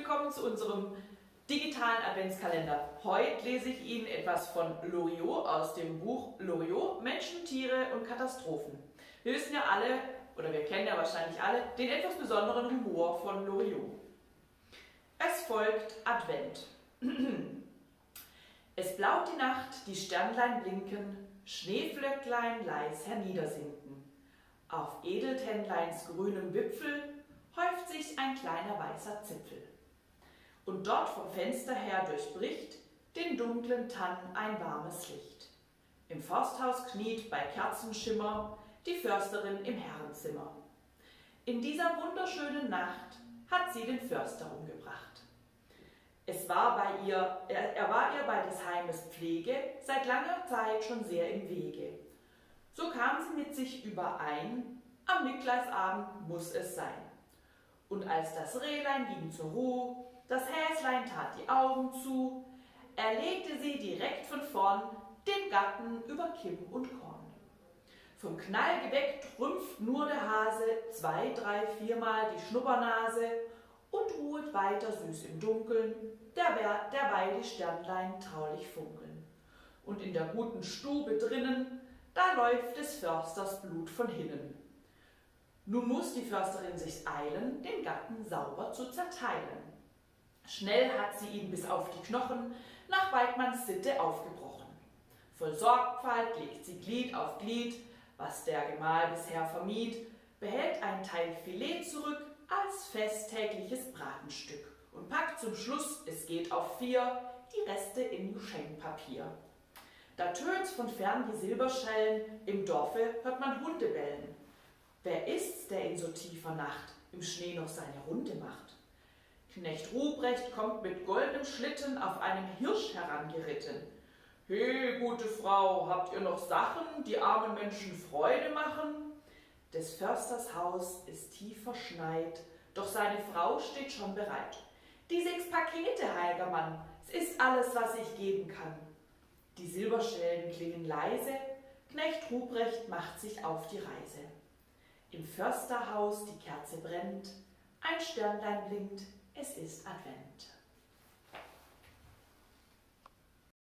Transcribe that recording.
willkommen zu unserem digitalen Adventskalender. Heute lese ich Ihnen etwas von Loriot aus dem Buch Loriot, Menschen, Tiere und Katastrophen. Wir wissen ja alle, oder wir kennen ja wahrscheinlich alle, den etwas besonderen Humor von Loriot. Es folgt Advent. Es blaut die Nacht, die Sternlein blinken, Schneeflöcklein leis herniedersinken. Auf Edeltännleins grünem Wipfel häuft sich ein kleiner weißer Zipfel. Und dort vom Fenster her durchbricht den dunklen Tannen ein warmes Licht. Im Forsthaus kniet bei Kerzenschimmer die Försterin im Herrenzimmer. In dieser wunderschönen Nacht hat sie den Förster umgebracht. Er war ihr bei des Heimes Pflege seit langer Zeit schon sehr im Wege. So kam sie mit sich überein, am Nikolaisabend muss es sein. Und als das Rehlein ging zur Ruh, das Häslein tat die Augen zu, erlegte sie direkt von vorn den Gatten über Kimm und Korn. Vom Knall geweckt rümpft nur der Hase 2, 3, 4-mal die Schnuppernase und ruhet weiter süß im Dunkeln, derweil die Sternlein traulich funkeln. Und in der guten Stube drinnen, da läuft des Försters Blut von hinnen. Nun muss die Försterin sich's eilen, den Gatten sauber zu zerteilen. Schnell hat sie ihn bis auf die Knochen nach Weidmanns Sitte aufgebrochen. Voll Sorgfalt legt sie Glied auf Glied, was der Gemahl bisher vermied, behält ein Teil Filet zurück als festtägliches Bratenstück und packt zum Schluss, es geht auf 4, die Reste in Geschenkpapier. Da tönt's von fern die Silberschellen, im Dorfe hört man Hunde bellen. Wer ist's, der in so tiefer Nacht im Schnee noch seine Runde macht? Knecht Ruprecht kommt mit goldenem Schlitten auf einem Hirsch herangeritten. He, gute Frau, habt ihr noch Sachen, die armen Menschen Freude machen? Des Försters Haus ist tief verschneit, doch seine Frau steht schon bereit. Die 6 Pakete, heiliger Mann, es ist alles, was ich geben kann. Die Silberschellen klingen leise, Knecht Ruprecht macht sich auf die Reise. Im Försterhaus die Kerze brennt, ein Sternlein blinkt, es ist Advent.